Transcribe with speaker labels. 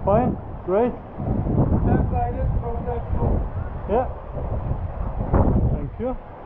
Speaker 1: Fine, great.
Speaker 2: Just like this from that floor.
Speaker 1: Yeah. Thank you.